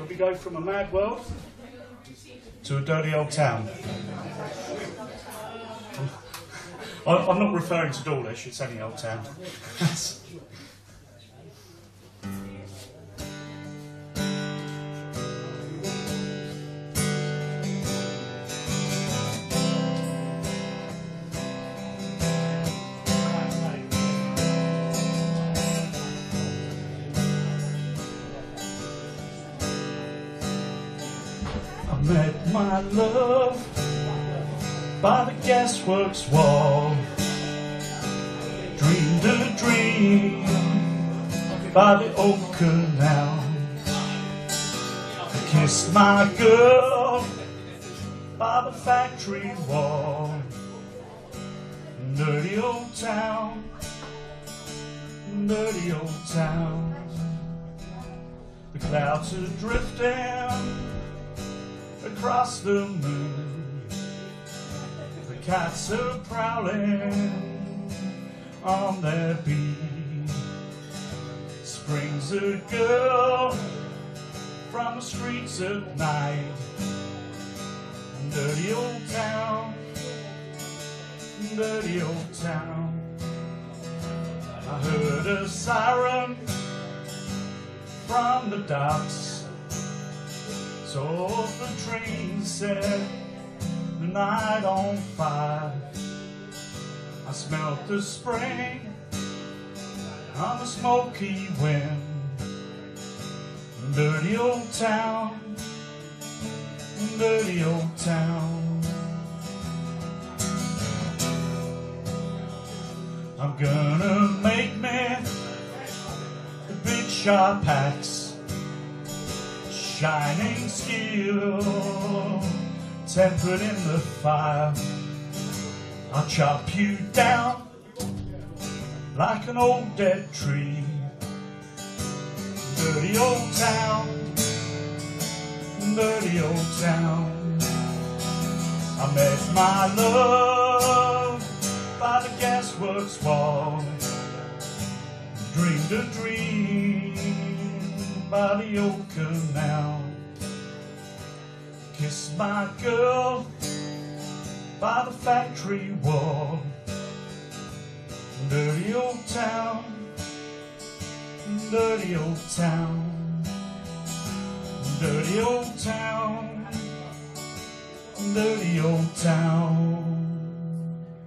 where we go from a mad world to a dirty old town. I'm not referring to Dawlish, it's any old town. I met my love by the gasworks wall, dreamed a dream by the old canal. I kissed my girl by the factory wall. Dirty old town, dirty old town. The clouds are drifting across the moon. The cats are prowling on their beat. Springs a girl from the streets at night. Dirty old town, dirty old town. I heard a siren from the docks. So the train set the night on fire. I smelt the spring on the smoky wind. Dirty old town, dirty old town. I'm gonna make me a big sharp axe, shining steel, tempered in the fire. I'll chop you down like an old dead tree. Dirty old town, dirty old town. I met my love by the gasworks wall, dreamed a dream by the old canal. Kissed my girl by the factory wall. Dirty old town, dirty old town. Dirty old town, dirty old town.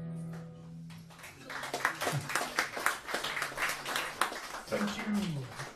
Thank you.